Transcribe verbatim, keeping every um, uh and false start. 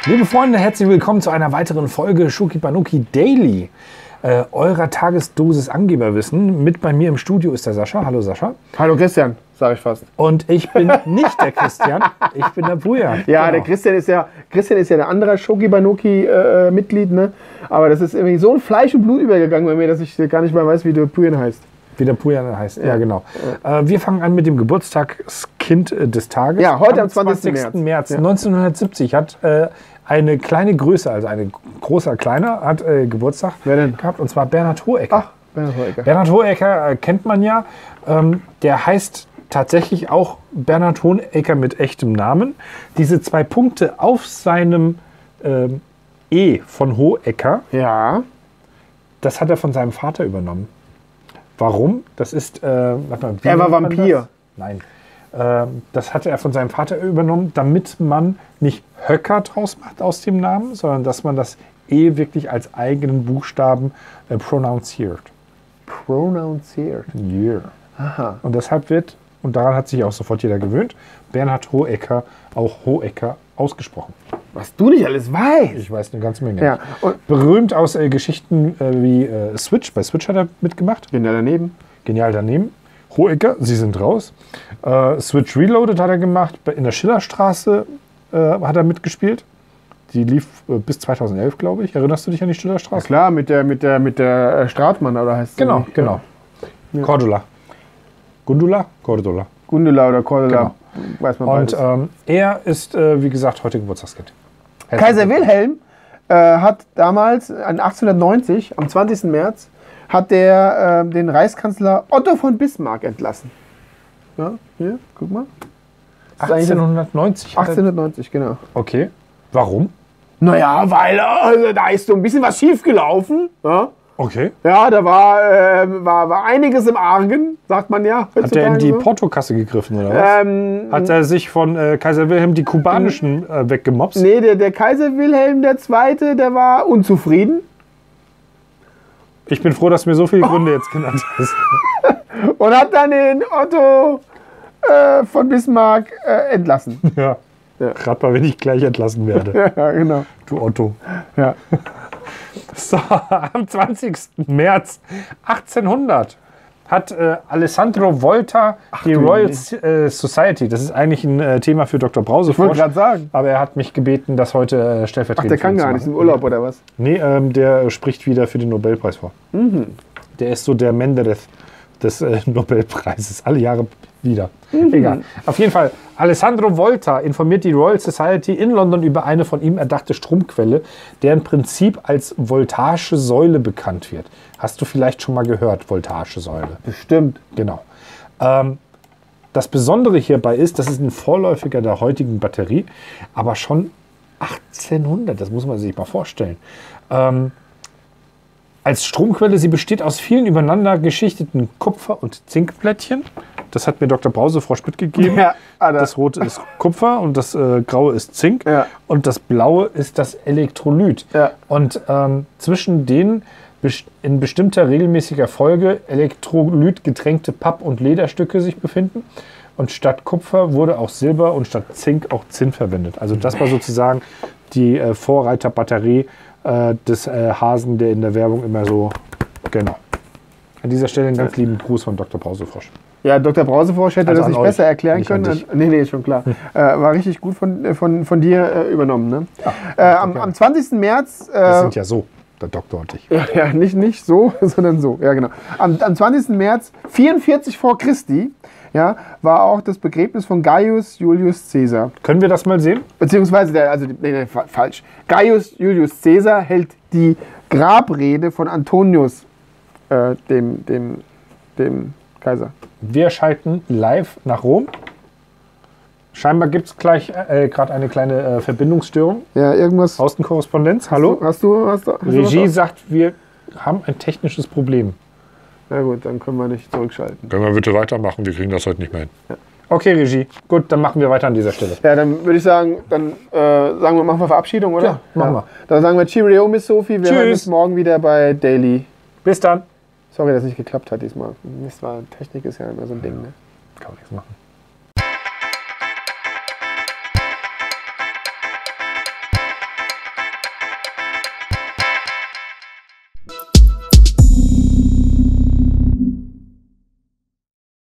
Liebe Freunde, herzlich willkommen zu einer weiteren Folge Schuki Banuki Daily, äh, eurer Tagesdosis Angeberwissen. Mit bei mir im Studio ist der Sascha. Hallo Sascha. Hallo Christian, sage ich fast. Und ich bin nicht der Christian, ich bin der Puja. Ja, genau. der Christian ist ja Christian ist ja der andere Schuki Banuki äh, Mitglied, ne? Aber das ist irgendwie so ein Fleisch und Blut übergegangen bei mir, dass ich gar nicht mehr weiß, wie der Pujan heißt. Wie der Pujan heißt, ja, ja genau. Ja. Äh, wir fangen an mit dem Geburtstagskind äh, des Tages. Ja, heute am, am zwanzigsten März. Ja. neunzehnhundertsiebzig hat äh, eine kleine Größe, also ein großer Kleiner, hat äh, Geburtstag Wer denn? gehabt, und zwar Bernhard Hohecker. Ach, Bernhard Hohecker. Bernhard Hohecker äh, kennt man ja. Ähm, der heißt tatsächlich auch Bernhard Hohecker mit echtem Namen. Diese zwei Punkte auf seinem ähm, E von Hohecker, ja. das hat er von seinem Vater übernommen. Warum? Das ist. Äh, warte mal, er war Vampir. Nein. Äh, das hatte er von seinem Vater übernommen, damit man nicht Höcker draus macht aus dem Namen, sondern dass man das E wirklich als eigenen Buchstaben äh, prononciert. Prononciert. Yeah. Aha. Und deshalb wird, und daran hat sich auch sofort jeder gewöhnt, Bernhard Hohecker auch Hohecker ausgesprochen. Was du nicht alles weißt. Ich weiß eine ganze Menge. Ja. Und berühmt aus äh, Geschichten äh, wie äh, Switch. Bei Switch hat er mitgemacht. Genial daneben. Genial daneben. Hohecker, Sie sind raus. Äh, Switch Reloaded hat er gemacht. In der Schillerstraße äh, hat er mitgespielt. Die lief äh, bis zweitausendelf, glaube ich. Erinnerst du dich an die Schillerstraße? Ja, klar, mit der, mit der, mit der äh, Stratmann, oder heißt es? Genau, nicht? genau. Ja. Cordula. Gundula? Cordula. Gundula oder Cordula. Genau. Weiß man Und ähm, er ist, äh, wie gesagt, heute Geburtstagskind. Kaiser Wilhelm äh, hat damals, an achtzehnhundertneunzig, am zwanzigsten März, hat der äh, den Reichskanzler Otto von Bismarck entlassen. Ja, hier, guck mal. achtzehnhundertneunzig? achtzehnhundertneunzig, genau. Okay. Warum? Naja, weil äh, da ist so ein bisschen was schief gelaufen. Ja, okay. ja da war, äh, war, war einiges im Argen, sagt man ja. Hat er in die so. Portokasse gegriffen, oder was? Ähm, Hat er sich von äh, Kaiser Wilhelm die kubanischen äh, weggemobst? Nee, der, der Kaiser Wilhelm der Zweite, der war unzufrieden. Ich bin froh, dass du mir so viele Gründe jetzt genannt hast. Und hat dann den Otto äh, von Bismarck äh, entlassen. Ja. Ja. Rat mal, wenn ich gleich entlassen werde. Ja, genau. Du Otto. Ja. So, am zwanzigsten März achtzehnhundert hat äh, Alessandro Volta Ach, die Royal äh, Society, das ist eigentlich ein äh, Thema für Doktor Brause. Ich wollte gerade sagen. Aber er hat mich gebeten, das heute äh, stellvertretend Ach, der kann gar nicht, im Urlaub oder was? Nee, ähm, der spricht wieder für den Nobelpreis vor. Mhm. Der ist so der Menderes des äh, Nobelpreises, alle Jahre wieder. Mhm. Egal. Auf jeden Fall, Alessandro Volta informiert die Royal Society in London über eine von ihm erdachte Stromquelle, deren Prinzip als Voltasche Säule bekannt wird. Hast du vielleicht schon mal gehört, Voltasche Säule? Bestimmt. Genau. Ähm, das Besondere hierbei ist, das ist ein Vorläufiger der heutigen Batterie, aber schon achtzehnhundert, das muss man sich mal vorstellen. Ähm, als Stromquelle, sie besteht aus vielen übereinander geschichteten Kupfer- und Zinkplättchen. Das hat mir Doktor Brausefrosch mitgegeben. Ja, das Rote ist Kupfer und das äh, Graue ist Zink. Ja. Und das Blaue ist das Elektrolyt. Ja. Und ähm, zwischen denen in bestimmter regelmäßiger Folge Elektrolyt getränkte Papp- und Lederstücke sich befinden. Und statt Kupfer wurde auch Silber und statt Zink auch Zinn verwendet. Also das war sozusagen die äh, Vorreiterbatterie äh, des äh, Hasen, der in der Werbung immer so... Genau. An dieser Stelle einen ganz lieben Gruß von Doktor Brausefrosch. Ja, Doktor Brausefrosch hätte also das nicht euch, besser erklären nicht können. Nee, nee, ist schon klar. Hm. Äh, war richtig gut von, von, von dir äh, übernommen. Ne? Ja, äh, am, am zwanzigsten März... Äh, Wir sind ja so, der Doktor und ich. Ja, ja nicht, nicht so, sondern so. Ja, genau. Am, am zwanzigsten März vierundvierzig vor Christi, ja, war auch das Begräbnis von Gaius Julius Caesar. Können wir das mal sehen? Beziehungsweise, der, also, nee, nee, falsch. Gaius Julius Caesar hält die Grabrede von Antonius, äh, dem, dem, dem Kaiser. Wir schalten live nach Rom. Scheinbar gibt es gleich äh, gerade eine kleine äh, Verbindungsstörung. Ja, irgendwas. Außenkorrespondenz, hallo? Hast du, hast du, hast du Regie was? sagt, wir haben ein technisches Problem. Na gut, dann können wir nicht zurückschalten. Können wir bitte weitermachen? Wir kriegen das heute nicht mehr hin. Ja. Okay, Regie. Gut, dann machen wir weiter an dieser Stelle. Ja, dann würde ich sagen, dann äh, sagen wir, machen wir Verabschiedung, oder? Ja, machen wir. Dann sagen wir Cheerio, Miss Sophie. Wir Tschüss. hören uns morgen wieder bei Daily. Bis dann. Sorry, dass es nicht geklappt hat diesmal. Mist, war, Technik ist ja immer so ein Ding, ne? Kann man nichts machen.